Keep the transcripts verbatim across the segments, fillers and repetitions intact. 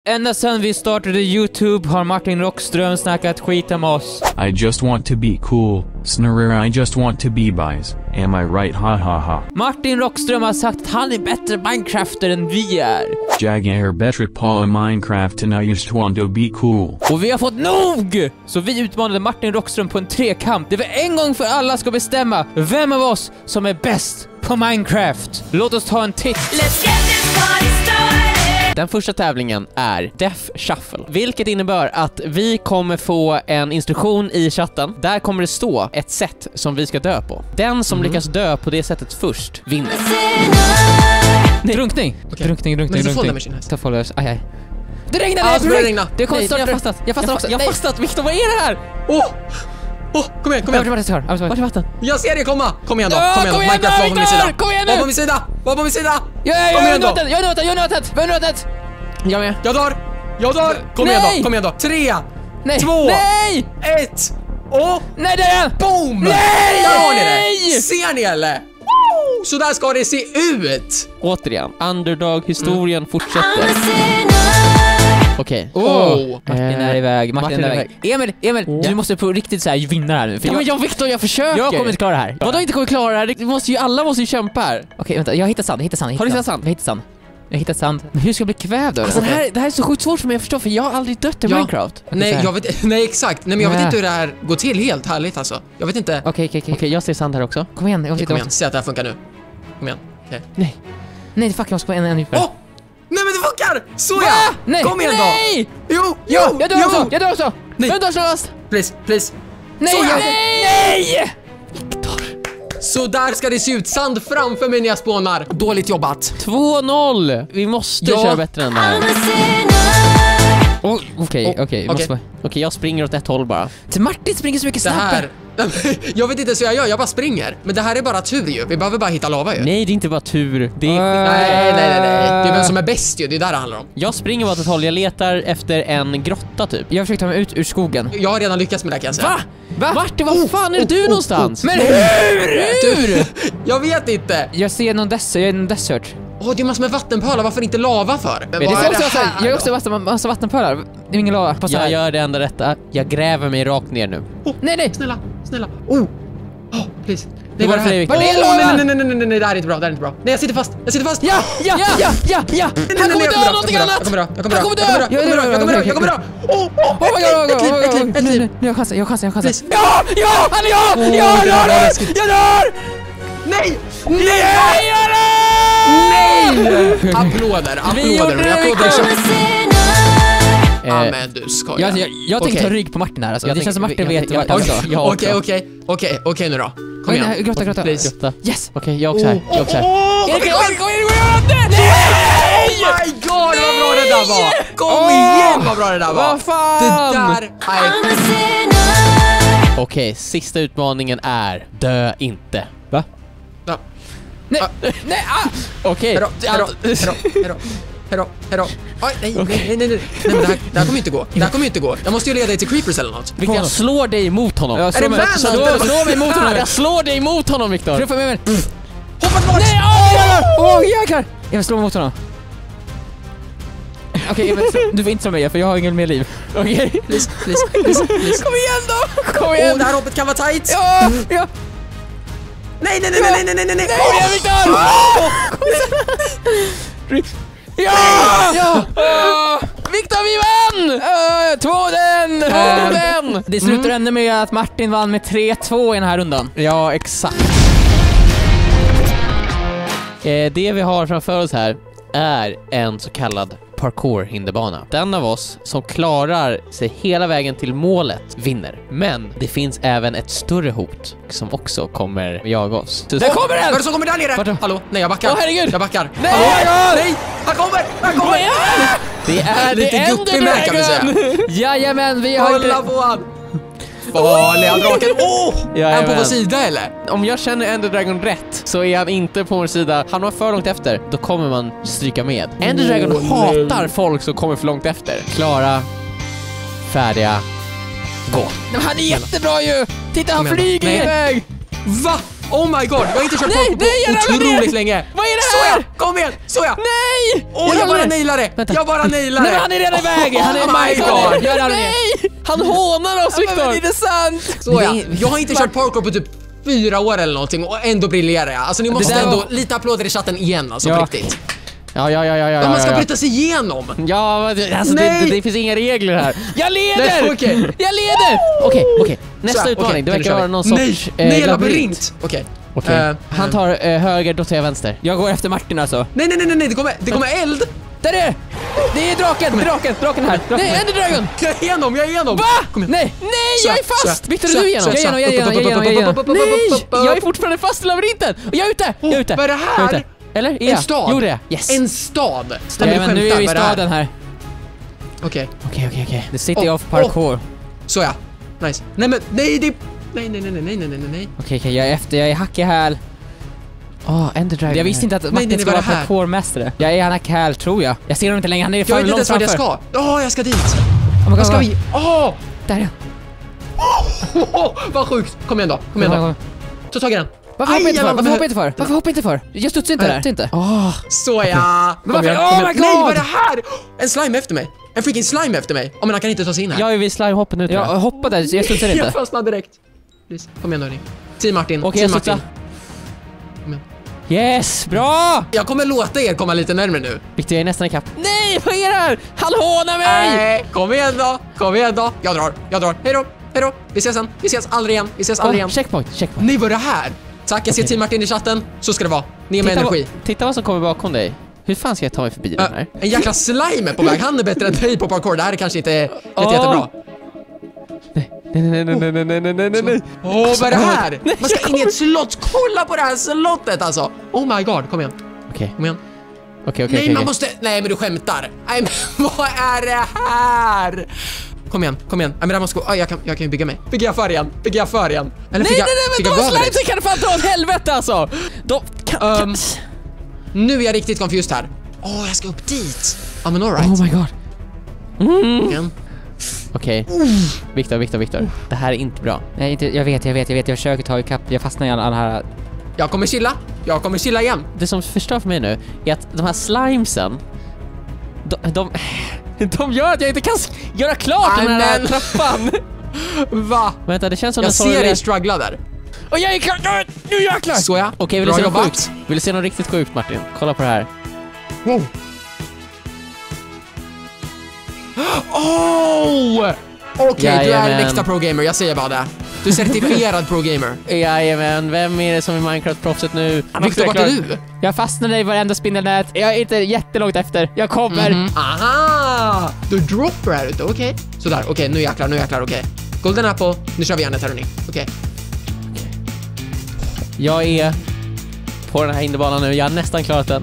Ända sedan vi startade YouTube har Martin Rockström snackat skit om oss. I just want to be cool. Snurrer, I just want to be buys. Am I right? Ha ha ha. Martin Rockström har sagt att han är bättre Minecrafter än vi är. Jag är bättre på Minecraft and I just want to be cool. Och vi har fått nog! Så vi utmanade Martin Rockström på en trekamp. Det var en gång för alla ska bestämma vem av oss som är bäst på Minecraft. Låt oss ta en titt. Let's get this party started. Den första tävlingen är Death Shuffle, vilket innebär att vi kommer få en instruktion i chatten. Där kommer det stå ett sätt som vi ska dö på. Den som mm. lyckas dö på det sättet först vinner. Nej. Drunkning. Okay. Drunkning, drunkning, drunkning. Ta followers. Aj, aj. Det regnade! Ah, det regnar. Det kommer starta. Jag har fastat. Jag fastar också. Jag har fastat. Victor, vad är det här? Åh! Oh. Åh, oh, kom igen, kom igen. Vart är vatten? Jag ser det komma. Kom igen då. Ja, kom igen då. Minecraft var på min sida. Kom igen nu. Var på min sida. Var på min sida. Ja, ja, jag är nötet. Jag är nötet. Jag är nötet. Jag är nötet. Jag med. Jag dör. Jag dör. Kom Nej. igen då. Kom igen då. Tre. Nej. Två. Nej. Ett. Och nej, det är boom. Nej. Där har ni det. Ser ni eller? Så där ska det se ut. Återigen, underdog-historien mm. fortsätter. Okej. Okay. Oh. Martin är iväg. Martin, Martin är iväg. Emil, Emil, oh. du måste på riktigt så här vinna här nu. För ja, jag, men jag Victor, jag försöker. Jag kommer inte klara det här. Vadå inte kommer klara det här? Det måste ju, alla måste ju kämpa här. Okej, okay, vänta. Jag hittar sand. Jag hittar sand. Jag hittar har du hittat sand? Jag hittar sand. Jag hittar sand. Men hur ska jag bli kvävd då? Alltså, det, här, det här är så sjukt svårt för mig att förstå, för jag har aldrig dött i ja. Minecraft. Nej, jag vet, nej, exakt. Nej, men jag vet inte hur det här går till helt härligt alltså. Jag vet inte. Okej, okay, okej, okay, okay. okay, jag ser sand här också. Kom igen, jag okay, kom igen. Se att det här funkar nu. Kom igen. Okay. Nej. Nej, fuck, jag måste gå en en djupare. Åh! Nej, men det funkar! Så Va? ja! Nej. Kom igen då! Nej! Jo, jo, jo! Jag dör jo. också! Jag dör också! Nej! Jag dör snabbt! Please, please. Nej! Så, ja. Nej! Victor. Så där ska det se ut. Sand framför mig när jag spånar. Dåligt jobbat. två noll. Vi måste ja. köra bättre än det här. Okej, okej. Okej, jag springer åt ett håll bara. Till Martin springer så mycket snabbare. Jag vet inte så jag gör, jag bara springer. Men det här är bara tur ju, vi behöver bara hitta lava ju. Nej, det är inte bara tur. Det är... uh, nej, nej, nej, nej. Det är vem som är bäst ju, det är där det handlar om. Jag springer åt ett håll, jag letar efter en grotta typ. Jag försöker ta mig ut ur skogen. Jag har redan lyckats med det kan jag säga. Va? Va? Vart? Vad fan är oh, du oh, någonstans? Oh, men hur? Hur? Jag vet inte. Jag ser någon desert, jag är någon desert. Åh, oh, det är massor med vattenpölar, varför inte lava för? Men det är också, det jag har också massa, massa vattenpölar. Det är ingen lava. Passa jag här. Gör det enda rätta. Jag gräver mig rakt ner nu. Oh, nej, nej. Snälla, snälla. Oh, oh please. Det var det här. Var det lava? Nej, nej, nej, nej, nej, nej, det här är inte bra, det här är inte bra. Nej, jag sitter fast, jag sitter fast. Ja, ja, ja, ja, ja. Han kommer dö någonting annat. Jag kommer dö, jag kommer dö, jag kommer dö, jag kommer dö, jag kommer dö. Åh, åh, ett liv, ett liv, ett liv. Nu har chansen, jag har chansen, jag har chansen. Ja, ja, han är jag, jag dör, jag dör. Nej, nej, jag dör. Nej! Applåder, applåder. Jag applåder. Ja, men du skojar. Jag, jag, jag tänker okay. ta rygg på Martin här alltså. Det känns som Martin vet vad Okej, okej, okej. Okej, okej nu då. Kom igen. Grotta, grotta. Please. Yes. Okej, okay, jag också här. Jag också här. Kom igen, kom igen, kom igen. Nej! Oh my god, vad bra det där var. Kom igen, vad bra det där var. Vad fan? Det där är... Okej, okay, sista utmaningen är dö inte. Va? Ja. Nej, nej, ah! Okej. Hejdå, hejdå, hejdå, hejdå. Hejdå, hejdå. Oj, nej, okay. nej, nej, nej, nej, nej, men det här, det här kommer inte gå. Det här kommer inte gå. Jag måste ju leda dig till creepers eller något. Victor, jag slår dig mot honom. Jag är det med? Slå, slå mig mot honom. Jag slår dig mot honom, Victor. Knuffa mig med. Hoppa bort! Nej, åh, åh, jäklar. Jag slår mot honom. Okej, okay, du får inte slå mig för jag har ingen mer liv. Okej. Okay. Please, please, please, please. Kom igen då. Kom igen. Åh, det här hoppet kan vara tight. Ja, ja. Nej, nej, nej, nej, nej, nej, nej, nej. Kom igen, Victor. Ja! Ja! Uh, Victor, vi vann! Uh, två den! Två den! Det slutar mm. ännu med att Martin vann med tre två i den här rundan. Ja, exakt. Eh, det vi har framför oss här är en så kallad parkour-hinderbana. Den av oss som klarar sig hela vägen till målet vinner. Men det finns även ett större hot som också kommer jaga oss. Det kommer den! Vad är det som kommer där nere? Vart? Hallå? Nej, jag backar. Åh, herregud! Jag backar. Nej! Hallå? Nej! Han kommer! Han kommer! Det är lite guppig med kan vi säga. Jajamän, vi har... Hålla på han! Farliga draken. Åh! Oh! Är han på vår sida eller? Om jag känner Ender Dragon rätt så är han inte på vår sida. Han var för långt efter. Då kommer man stryka med. Ender Dragon oh, hatar folk som kommer för långt efter. Klara, färdiga, gå. Men han är jättebra ju! Titta, han flyger iväg! Va? Oh my god, jag har inte kört Nej, parkour på nej, jag ramlade otroligt ner. länge. Vad är det här? Såja, kom igen, såja. Nej! Åh, jag, ramlade bara ner. nailar det. Vänta. Jag bara nailar det. Nej, men han är redan iväg. Han är Oh my god. Jag ramlade ner. Nej! Han hånar oss, Viktor! Men är det sant? Såja, Nej, jag har inte kört parkour på typ fyra år eller någonting och ändå briljerar jag. Alltså ni måste där ändå, var- lite applåder i chatten igen alltså, Ja. på riktigt. Ja, ja, ja, ja, ja. Ja, man ska ja, bryta sig igenom. Ja, men det- alltså det, Nej. det, det finns inga regler här. Jag leder! Nej, okej. Jag leder! Okej, okej. Nästa Så, utmaning, okej, det nu verkar kör vi. vara någon Nej, sorts nej, eh, labyrint. Okej. Okej. Eh, Han tar eh, höger, då tar jag vänster. Jag går efter Martin alltså. Nej, nej, nej, nej, nej, det kommer, det kommer eld. Där är det! Det är draken, draken, draken här. Nej, Ender Dragon! Jag är igenom, jag är igenom. Va? Kom igen. Nej, nej, Så, jag är fast! så, Viktor, är så, du igenom? så, Jag är igenom, jag är så. igenom, jag är igenom, jag är igenom. Nej, jag är fortfarande fast i labyrinten! Och jag är ute, jag är ute. Vad är det Jag är här? ute. Eller? Är En jag? stad? Gjorde jag? Yes. En stad? Ja, Nej, men nu är vi i vad är det här? staden här. Okej, Okej, okej, okej. The City Oh, of Parkour. så ja. Nice. Nej men, nej det... Nej, nej, nej, nej, nej, nej, nej, nej. Okej, okej, jag är efter, jag är hackig här. Åh, Ender Dragon. Jag visste inte att nej, Martin nej, skulle vad vara är det här? parkourmästare. Jag är hackig här, tror jag. Jag ser honom inte längre, han är Jag för vet inte långt ens vart jag framför. ska. Åh, jag ska dit. Oh my Vad God, ska vad- vi? Åh! Där är jag. Oh, vad sjukt. Kom igen då, kom igen då. Ta tag i den. Varför hoppar jag inte för? jag Varför landade- hoppar jag inte för? Varför hoppar jag inte för? Jag studsar inte Nej. där. Inte. Åh, Så ja. Men Kom varför- igen, oh kom my igen. Nej, God! vad är det här? En slime efter mig. En freaking slime efter mig. Ja, men han kan inte ta sig in här. jag är vid slimehoppen nu, tror Jag jag. hoppade, jag studsar Jag inte. fastnade direkt. Please. Kom igen hörni. Team Martin. Okej, Team jag studsar. Martin. Kom igen. Yes, bra! Jag kommer låta er komma lite närmare nu. Viktor, jag är nästan ikapp. Nej, vad är det här? Han hånar mig! Nej, kom igen då. Kom igen då. Jag drar. Jag drar. Hej då. Hej då. Vi ses sen. Vi ses aldrig igen. Vi ses aldrig Åh, igen. checkpoint, checkpoint. Nej, vad är det här? Tack, jag ser Okej. Team Martin i chatten. Så ska det vara. Ni är med Titta, energi. vad, titta vad som kommer bakom dig. Hur fan ska jag ta mig förbi den Äh, här? en jäkla slime är på väg. Han är bättre än dig på parkour. Det här är kanske inte är inte Åh. jättebra. Nej, nej, nej, nej, nej, nej, nej, nej, nej, nej. Åh, vad är det här? Nej, Man ska jag in i ett slott. Kolla på det här slottet alltså. Oh my god, kom igen. Okej, Kom igen. okej, okej. Nej, okej. man måste... Nej, men du skämtar. Nej, men vad är det här? Kom igen, kom igen. Nej, men det här måste gå... Ah, jag, kan, jag kan ju bygga mig. Bygger jag för igen? Bygger jag för igen? Eller Nej, fick nej, jag, nej, fick men jag de gå över slimes det? kan fan dra åt helvete alltså! De kan... Um, Nu är jag riktigt confused här. Åh, jag ska upp dit. Ja, men all right. Oh my god. Kom igen. Okej. Viktor, Viktor, Viktor. Det här är inte bra. Nej, inte, jag vet, jag vet, jag vet. Jag försöker ta ikapp. Jag fastnar i alla alla här... Jag kommer chilla. Jag kommer chilla igen. Det som förstör för mig nu är att de här slimesen, de, de, de gör att jag inte kan s- göra klart den här Amen. trappan. Va? Vänta, det känns som Jag en ser sorg- dig struggla där. Och jag är klar! Nu jäklar! Så ja. Okej, vill du Bra se något jobbat. sjukt? Vill du se något riktigt sjukt, Martin? Kolla på det här. Wow. Oh! Okej, du är en Jajamän. äkta pro-gamer, jag säger bara det. Du är certifierad pro-gamer. Jajamän, vem är det som är Minecraft-proffset nu? Victor, vart är du? Jag fastnade i varenda spindelnät. Jag är inte jättelångt efter. Jag kommer. Mhm. Aha! Du droppar här ute, okej. Sådär, okej, nu jäklar, nu jäklar, okej. Golden Apple, nu kör vi järnet här hörni. Okej. Jag är på den här hinderbanan nu, jag har nästan klarat den.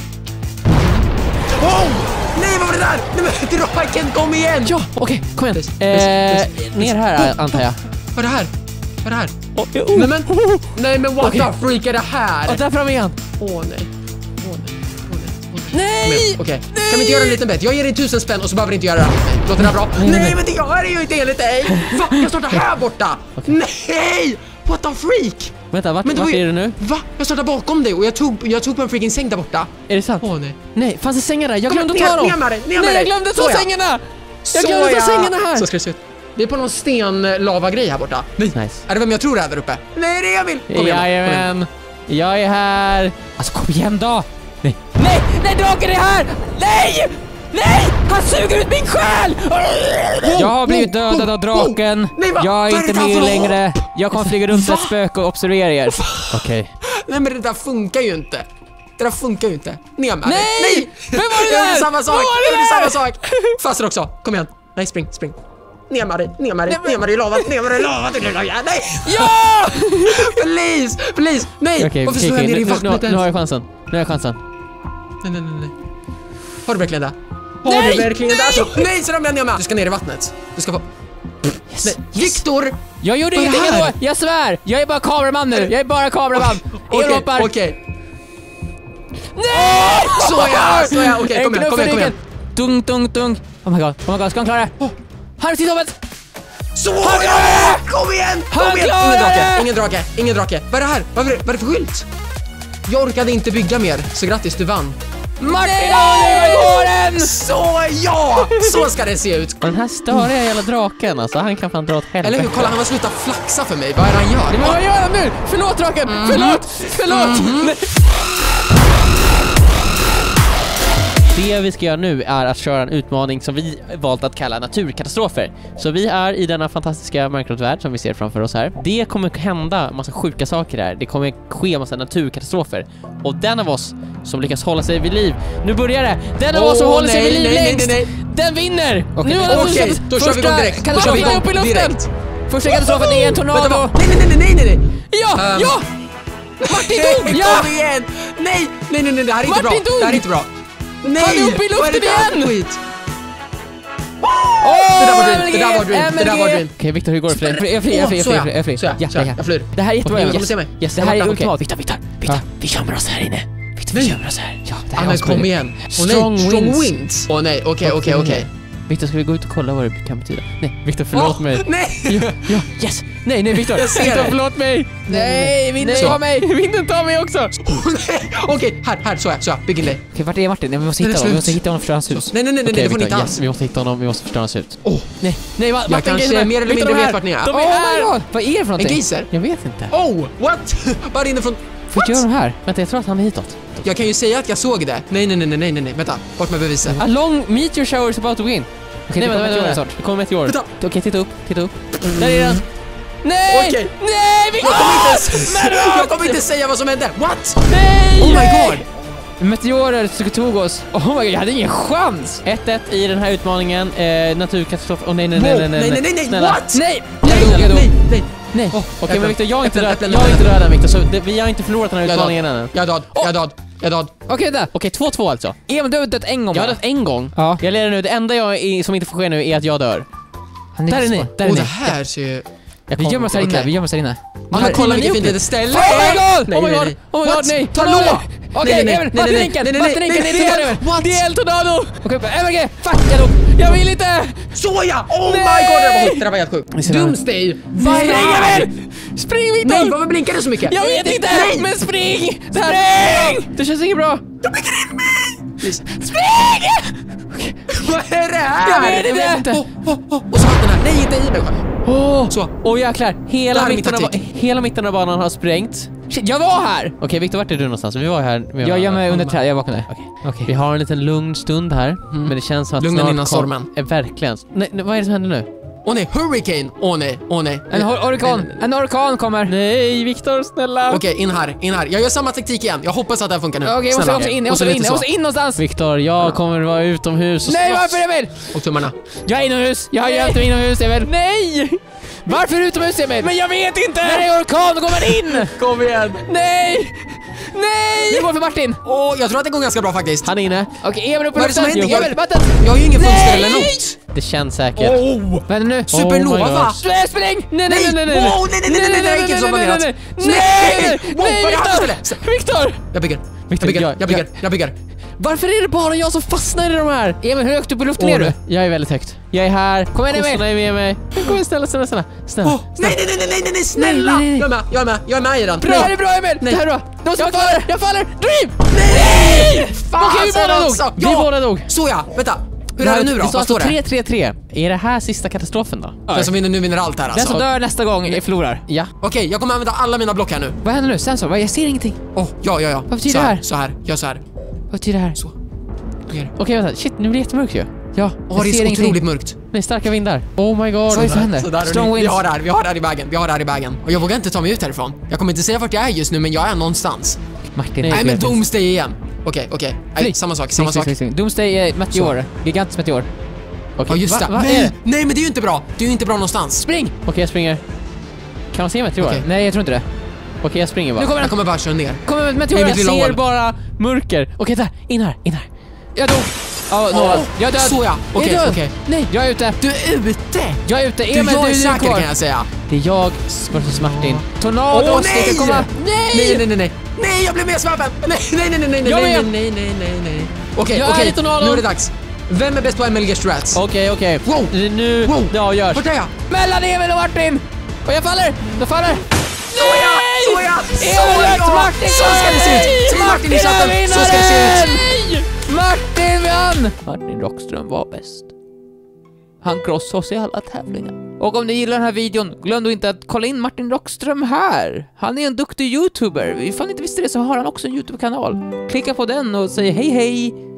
Oh! Nej, vad var det där? Nej men, draken, kom igen! Ja, okej, kom igen. Precis, Eh, precis, precis. ner här antar jag. Vad är det här? Vad är det här? Oh, oh. Nej men, nej men what Okej. the freak är det här? Och där fram igen. Åh nej. Åh nej. Åh nej. Åh nej. Nej! Kom igen, okej. Kan vi inte göra en liten bett? Jag ger dig tusen spänn och så behöver vi inte göra det här. Låter det här bra? nej, Nej, nej. men det gör det ju inte enligt dig! Va? Jag startar här borta! Nej! What the freak? Vänta, vart, Men det vart var ju- är du nu? Va? Jag startar bakom dig och jag tog, jag tog på en freaking säng där borta. Är det sant? Åh nej. Nej, fanns det sängar där? Jag Kom glömde ner, ta dem! ner med dig, ner med Nej, dig. jag glömde ta Så ja. sängarna! Jag Så glömde ta ja. sängarna här! Så ska det se ut. Vi är på någon sten-lava-grej här borta. Nej. Nice. Är det vem jag tror är där uppe? Nej, det är Emil! Kom igen, då, kom igen. Jajamän, jag är här. Alltså kom igen då! Nej, nej, nej, draken är här! Nej! Nej! Han suger ut min själ! Jag har blivit wow, dödad av wow, draken. Nej, va? Jag är Vad är inte det där med för längre. Jag kommer flyga runt som ett Va? spöke och observera er. Okej. Nej, men det där funkar ju inte. Det där funkar ju inte. Ner med dig. Nej! Vem var det Jag gjorde där? samma sak. Vad var det Jag gjorde där? samma sak. Faster också. Kom igen. Nej, spring, spring. Ner med dig, ner med dig, ner med dig i lavan, ner med dig i lavan. Nej! Ja! Please, please. Nej, Okej, varför okej, slår jag okej. ner i Nu, nu, vattnet nu har ens? jag chansen. Nu har jag chansen. Nej, nej, nej, nej. Har du verkligen det? Har Nej! du verkligen det? Alltså, nej, så ramlar jag med. Du ska ner i vattnet. Du ska få... Yes. Nej, Viktor! Jag gjorde Vad är det ingenting här? ändå. Jag svär. Jag är bara kameraman nu. Jag är bara kameraman. Jag Okej, ropar. okej. Nej! Så ja, så ja. Okej, kom igen, kom igen, kom igen. Tung, tung, tung. Oh my god, oh my god, ska han klara det? Här är tillståndet! Så! Han Ja, klarar det! kom igen! Han Kom igen! klarar Ingen drake, det! ingen drake, ingen drake. Vad är det här? Vad är det, vad är det för skylt? Jag orkade inte bygga mer, så grattis, du vann. Martin, nu går den! Så ja! Så ska det se ut. Och den här störiga jävla draken, alltså han kan fan dra åt helvete. Eller hur? Kolla, han har slutat flaxa för mig. Vad är det han gör? Men vad gör han nu? Förlåt draken! Förlåt! Förlåt! Nej. Det vi ska göra nu är att köra en utmaning som vi valt att kalla naturkatastrofer. Så vi är i denna fantastiska Minecraft-värld som vi ser framför oss här. Det kommer hända massa sjuka saker här. Det kommer ske massa naturkatastrofer. Och den av oss som lyckas hålla sig vid liv. Nu börjar det! Den av Åh, oss som håller sig nej, vid liv nej, nej, längst! nej, Den vinner! Okej, nu men- har den Okej, första- då kör vi igång direkt. Då kör vi katastrofen igång upp i luften! direkt. Första katastrofen är en Vänta, tornado! vad? Nej, nej, nej, nej, nej, nej. Ja! Um, Ja! Martin dog! Ja! Kom igen! Nej, nej, nej, nej, det här är inte Martin bra. dog! Det här är inte bra. Nej! Han är uppe i vad är det luften där för igen! skit? Åh, Det där var dream, det där var M L G, dream, det där var dream. Okej, Victor, hur går det för dig? Jag är fri, jag är fri, jag är fri, jag är fri. Så ja, Ja, så ja, ja. jag flyr. Det här är jättebra. Ingen Yes. kommer se mig. Yes, det här är Borta, ultimat. okej. Viktor, Viktor, Viktor. Vi gömmer oss här inne. Viktor, vi gömmer oss här. Ja, det här Ah, är men asbra. kom igen. Åh Strong nej, strong winds. winds. Åh nej, okej, okej, okej. Victor, ska vi gå ut och kolla vad det kan betyda? Nej, Victor, förlåt Åh, mig. Nej! Ja, ja, yes! Nej, nej, Victor! Jag ser Victor, det. förlåt mig! Nej, vinden Så. tar mig. Vinden tar mig också! Åh, nej. Okej, här, här, så ja, så ja, bygg in dig. Okej, vart är Martin? Nej, vi måste Det är hitta honom. Vi måste slut. hitta honom och förstöra hans hus. Nej, nej, nej, nej, Okej, det får ni Victor, inte yes, alls. vi måste hitta honom, vi måste förstöra hans ut. Åh, Nej, nej, va, jag kanske mer eller mindre vet vart ni är. De Oh är my här! god! Vad är det för En någonting? geyser? Jag vet inte. Oh, what? Bara inifrån. Vad gör de här? Vänta, jag tror att han är hitåt. Jag kan ju säga att jag såg det. Nej, nej, nej, nej, nej, nej, vänta. Bort med beviset. A long meteor shower is about to begin. Okej, Nej, det vänta, kommer vänta, meteorer vänta. Det kommer meteor. Vänta. Okej, titta upp, titta upp. Där är den. Nej! Okej. Nej, Victor! Jag kommer inte, jag kommer inte säga vad som hände. What? Nej! Oh my nej! god. Meteorer tog oss. Oh my god, jag hade ingen chans. ett ett i den här utmaningen. Eh, naturkatastrof. Åh oh, nej, nej, nej, Wow, nej, nej, nej, nej, nej, nej, Snälla. what? Nej! Nej, Jag dog, jag dog. nej, nej. Nej. Åh, Okej, men Victor, jag är inte Äpplen, död. äpplen, Jag är inte äpplen. död än, Victor, så det, vi har inte förlorat den här Jag är utmaningen död. ännu. Jag är död, jag är död, jag är död. Okej, där. Okej, två två alltså. Emil, du har dött en gång Jag har bara. dött en gång. Ja. Jag leder nu. Det enda jag är, som inte får ske nu är att jag dör. Han Där är så ni, bra. där är Och ni. det här ser ju... Jag Vi kom- gömmer oss här inne, Okej. vi gömmer oss här inne. Alla Här- kolla har ni vilket gjort fint det? ställe. Oh my god! Nej, Oh my nej, god! nej. Oh my god, What? nej! Hallå! Okej, Nej, nej, Emil, nej, nej, nej, vattenrinken! nej, nej, Vattenrinken, nej, det är nej, Emil! what? Det är eldtornado! Okej, M L G! Fuck, jag dog! Jag vill inte! Så ja! Oh Nej! my god, det där var sjukt, det där var helt sjukt. Doomsday! Vad är Spring, det här? Emil! Spring, Victor! Nej, varför blinkar det så mycket? Jag vet inte! Nej! Men spring! Det här spring! Det känns inget bra. Please. Spring! Vad är det här? Jag vet inte. Jag vet inte. Oh, oh, oh. Och så vatten här. Nej, inte i mig själv. Åh, Så. Åh jäklar, Det hela här är min mitten, av, taktik. hela mitten av banan har sprängt. Shit, jag var här! Okej, Victor, vart är du någonstans? Vi var här. Vi var Jag gömmer mig under trädet, jag vaknade. Okej. Okej. Vi har en liten lugn stund här, men det känns som att Lugnen snart innan kom- stormen. Eh, verkligen. Nej, nej, vad är det som händer nu? Åh nej, hurricane! Åh nej, åh nej. En or- orkan, Nej, nej, nej. en orkan kommer. Nej, Victor, snälla. Okej, in här, in här. Jag gör samma taktik igen. Jag hoppas att det här funkar nu. Okej, jag måste Snälla. också in, jag Och så måste in, lite jag så. måste in någonstans. Victor, jag kommer vara utomhus och Nej, slåss. varför Emil? Och tummarna. Jag är inomhus, jag har gömt mig inomhus Emil. Nej! Varför utomhus Emil? Men jag vet inte! När det är orkan, då går man in! Kom igen! Nej! Nej! Nu går för Martin. Åh, jag tror att det går ganska bra faktiskt. Han är inne. Okej, Emil upp i Vad är det som luften. händer? Emil, vatten! Jag har ju ingen fönster eller Nej! något. Det känns säkert. Oh! Vad händer nu? Supernova! Oh my God. Spräng, spräng! Nej, nej, nej, nej, nej! Wow, nej, nej, nej, nej, nej, det här gick inte som planerat. Nej, Nej! nej, Wow, nej, vad är det här för Victor! ställe? Victor! Jag bygger, jag Victor, bygger, jag- jag bygger, jag bygger. Varför är det bara jag som fastnar i de här? Emil, hur högt upp i luften är du? Jag är väldigt högt. Jag är här. Kom igen, Emil. Kossorna är med mig. Kom igen, snälla, snälla, snälla. Snälla. Åh, nej, nej, nej, nej, nej, nej, nej, snälla! Nej, nej, nej. Jag är med, jag är med, jag är med i den. Bra, det är bra Emil! Nej. Det här är bra! Du måste Jag falla! faller. Jag faller! Driv! Nej! Fan, Okej, vi båda dog. alltså. Vi Ja, båda dog. så ja, vänta. Hur är det nu då? Det står Vad står alltså det? tre tre tre. Är det här sista katastrofen då? Den som vinner nu vinner allt här Den som alltså. dör nästa gång är förlorar. Ja. Okej, jag kommer använda alla mina block här nu. Vad händer nu? Sensor? Vad? Jag ser ingenting. Åh, ja, ja, ja. Vad betyder så det här? Så här, gör så här. Vad betyder det här? Så. Ner. Okej, vänta. Shit, nu blir det jättemörkt ju. Ja, Åh, jag det är ser så ingenting. otroligt mörkt. Nej, starka vindar. Oh my god. Vad är det som händer? Sådär, Strong hörni. Vi winds. har det här, vi har det här i vägen. Vi har det här i vägen. Och jag vågar inte ta mig ut härifrån. Jag kommer inte säga vart jag är just nu, men jag är någonstans. Martin. Nej, Nej, men vet. Doomsday igen. Okej, okej. Nej, Flyg. samma sak, samma sak. Spring, spring, spring. Doomsday är meteor. Gigantisk meteor. Okej, Ja, just va- det. vad är Nej, det? nej, men det är ju inte bra. Det är ju inte bra någonstans. Spring! Okej, jag springer. Kan man se mig, tror jag? Okej. Nej, jag tror inte det. Okej, jag springer bara. Nu kommer Jag den. kommer bara köra ner. Kommer med Nej, meteoren. mitt lilla Jag ser hål. bara mörker. Okej, där. In här, in här. Jag dog. Ja, nåd. Jag är död. Så ja. Jag är Okej, död. okej. Nej, jag är ute. Du är ute! Jag är ute. Du, Emil, jag du är är säker kvar. kan jag säga. Det är jag versus Martin. Tornado Åh, ska nej! komma. Nej, nej, nej, nej. Nej, jag blev med svapen. Nej, nej, nej, nej, nej, Jag nej, med. nej, nej, nej, nej, nej. Okej, Jag är okej. i tornadon. Nu är det dags. Vem är bäst på M L G Strats? Okej, okej. Wow. Nu, Wow. det avgörs. Vart är jag? Mellan Emil och Martin! Och jag faller! Jag faller! Såja! Såja! Emil och Martin! Så ska det se ut! Säg Martin i chatten! Så ska det se ut! Martin vann! Martin Rockström var bäst. Han krossade oss i alla tävlingar. Och om ni gillar den här videon, glöm då inte att kolla in Martin Rockström här. Han är en duktig YouTuber. Ifall ni inte visste det så har han också en YouTube-kanal. Klicka på den och säg hej hej!